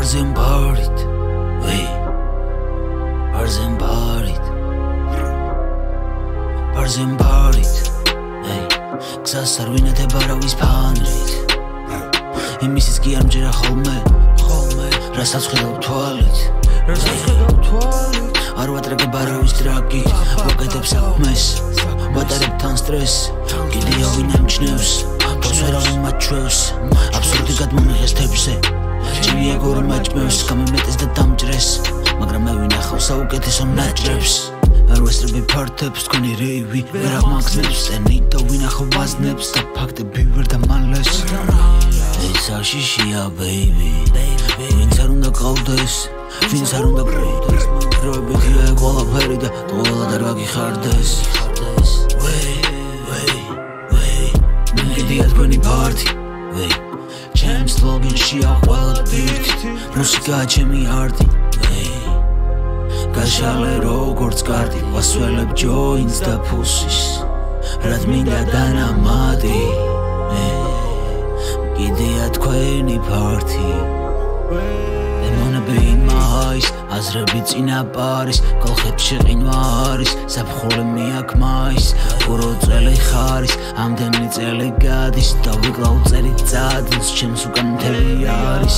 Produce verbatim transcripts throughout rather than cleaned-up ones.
Barzem barit, wey. Barzem barit, barzem barit, hey. Gzas ar ვინეთება რავის ფანრით. Იმისიც კი არ მჯერა ხოლმე, ხოლმე. რასაც ხედავ თვალით, რასაც ხედავ თვალით. არ ვატრაგებ არავის დრაგით, ვაკეთებ საქმეს, ვატარებ თან სტრესს. კიდია ვინ ამჩნევს, თავს ვერავინ მაჩვევს. აბსურდი გადმომიღეს თებზე. Ჭირია გორ მაჭმევს, გამიმეტეს და დამჭრეს. მაგრამ მე ვინახავ საუკეთესო ნაჭრებს. არ ვესწრები ფართებს, თქვენი რეივი ვერ აღმაგზნებს. წენი და ვინახავ ვაზნებს და ფაქტები ვერ დამალეს. ეს აშიშია baby, ვინც არ უნდა ყავდეს, ვინც არ უნდა ყავდეს. დროებითია ეგ ყველაფერი და ყველად არ გაგიხარდეს. Wey, wey, wey, მიდია თქვენი ფართი, wey. ჩემს ლოგინშია ყველა ბირთი, მუსიკაა ჩემი არტი, wey. გაშალე როგორც კარტი, ვასველებ ჯოინტს და ფუსის, რაც მინდა დანამატი, კიდია თქვენი ფართი. დემონები in my eyes, აზრები წინაპარის, კოლხეთში ყინვა არის, საფხური მიაქმაის, ურო წელი ხარის, ამდენი წელი გადის, და ვიკლავ წელი წადის, ჩემს უკან მთელი არის.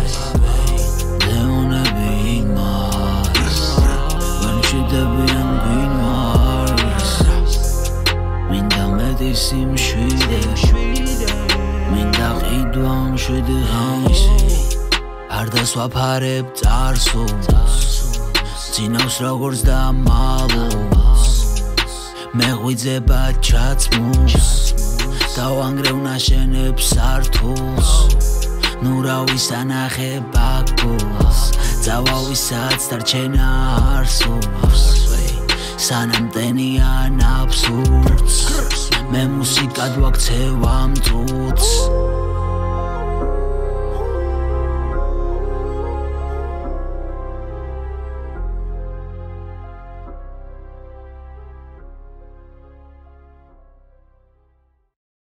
დემონები in my eyes, ვერ მშვიდებიან გვინვარს, მინდა მეტი სიმშვიდე, მინდა ყიდვა მშვიდი ღამისი. არ დასვაფარებ წარსულს, წინავს როგორც დამალულს, მეღვიძება ჩაცმულს, დავანგრევ ნაშენებს სართულს, ნუ რა ვისანახებ ბაკულს, წავავისაც დარჩენა არსულს, სანამ ტენიან აბსურდს, მე მუსიკად ვაქცევ ამ წუთს.